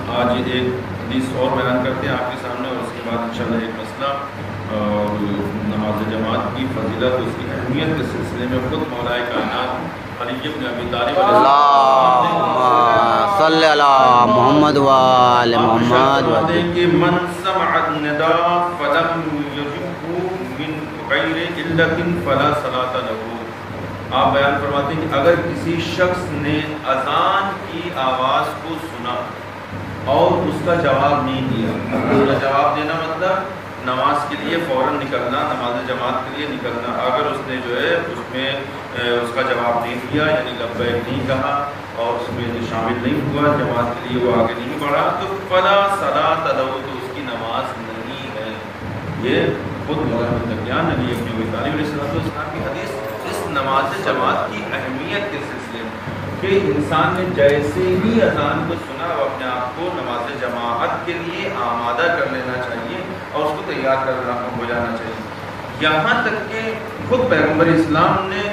آج ایک حدیث اور بیان کرتے ہیں آپ کے سامنے، اور اس کے بعد انشاءاللہ ایک مسئلہ اور نماز جماعت کی فضیلت، اس کی اہمیت کے سلسلے میں خود مولا کائنات علی بن ابی طالب اللہم صلی علی محمد و آل محمد کہ من سمع النداء فلم یجبه من غیر علت فلا صلاۃ له۔ آپ بیان فرماتے ہیں کہ اگر کسی شخص نے اذان کی آواز کو سنا اور اس کا جواب نہیں دیا، اس کا جواب دینا مطلب نماز کے لیے فوراً نکلنا، نماز جماعت کے لیے نکلنا، اگر اس نے جو ہے اس میں اس کا جواب نہیں دیا، یعنی لبیک نہیں کہا اور اس میں شامل نہیں ہوا، جماعت کے لیے وہ آگے نہیں بڑھا، تو فلا صلاۃ لہ، تو اس کی نماز نہیں ہے۔ یہ خود مولانا علی بن ابی طالب علیہ السلام کی حدیث اس نماز جماعت کی اہمیت کے سلسلے میں کہ انسان نے جیسے ہی اذان کو سنا وہ اپنے آپ کو نماز جماعت کے لیے آمادہ کر لینا چاہیے اور اس کو تیار کر ہو جانا چاہیے۔ یہاں تک کہ خود پیغمبر اسلام نے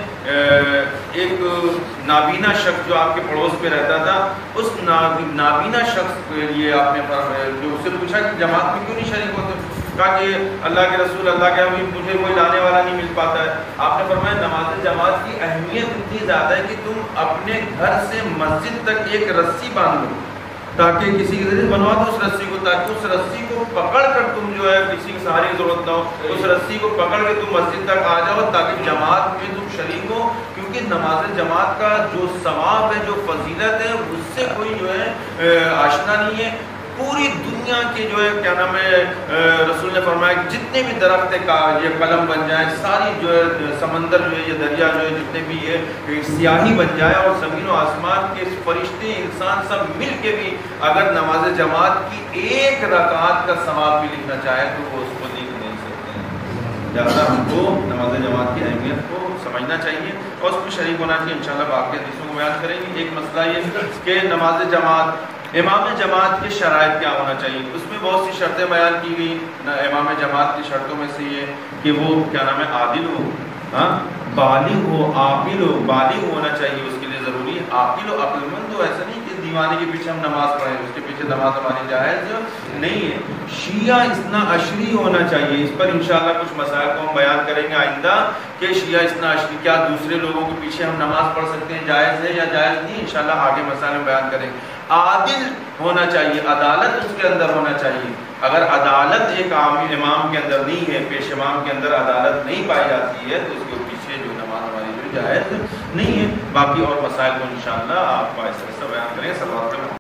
ایک نابینا شخص جو آپ کے پڑوس میں رہتا تھا، اس نابینا شخص کے لیے آپ نے جو اس سے پوچھا کہ جماعت میں کیوں نہیں شریک ہوتے، کہا کہ اللہ کے رسول، اللہ کے حبیب، مجھے کوئی لانے والا نہیں مل پاتا ہے۔ آپ نے فرمایا نماز جماعت کی اہمیت اتنی زیادہ ہے کہ تم اپنے گھر سے مسجد تک ایک رسی باندھ لو، تاکہ کسی کے ذریعے بنوا دو اس رسی کو، تاکہ اس رسی کو پکڑ کر تم جو ہے کسی کی سہارے کی ضرورت نہ ہو، اس رسی کو پکڑ کے تم مسجد تک آ جاؤ تاکہ جماعت میں تم شریک ہو، کیونکہ نماز جماعت کا جو ثواب ہے، جو فضیلت ہے، اس سے کوئی جو ہے آشنا نہیں ہے۔ پوری دنیا کے جو ہے کیا نام ہے، رسول نے فرمایا کہ جتنے بھی درخت یہ قلم بن جائیں، ساری جو ہے سمندر جو ہے یہ دریا جو ہے جتنے بھی یہ سیاہی بن جائے، اور زمین و آسمان کے فرشتے انسان سب مل کے بھی اگر نماز جماعت کی ایک رکعت کا ثواب بھی لکھنا چاہے تو وہ اس کو لکھ نہیں سکتے ہیں۔ لہٰذا ہم کو نماز جماعت کی اہمیت کو سمجھنا چاہیے اور اس میں شریک ہونا چاہیے۔ انشاءاللہ باقی حدیثوں کو بیان کریں گے۔ ایک مسئلہ یہ کہ نماز جماعت، امام جماعت کے شرائط کیا ہونا چاہیے، اس میں بہت سی شرطیں بیان کی گئی۔ امام جماعت کی شرطوں میں سے یہ کہ وہ کیا نام ہے عادل ہو، بالغ ہو، عاقل ہو، بالغ ہونا چاہیے، اس کے لیے ضروری ہے عاقل ہو، عقل مند ہو۔ ایسا نہیں کہ دیوانے کے پیچھے ہم نماز پڑھیں، اس کے پیچھے نماز ہماری جائز نہیں ہے۔ شیعہ اثنا عشری ہونا چاہیے، اس پر انشاءاللہ کچھ مسائل کو ہم بیان کریں گے آئندہ کہ شیعہ اثنا عشری کیا دوسرے لوگوں کے پیچھے ہم نماز پڑھ سکتے ہیں، جائز ہے یا جائز نہیں، انشاءاللہ آگے مسائل میں بیان کریں گے۔ عادل ہونا چاہیے، عدالت اس کے اندر ہونا چاہیے۔ اگر عدالت ایک عام امام کے اندر نہیں ہے، پیش امام کے اندر عدالت نہیں پائی جاتی ہے، تو اس کے پیچھے جو نماز ہماری جو جائز نہیں ہے۔ باقی اور مسائل کو انشاءاللہ آپ کو ایسا بیان کریں۔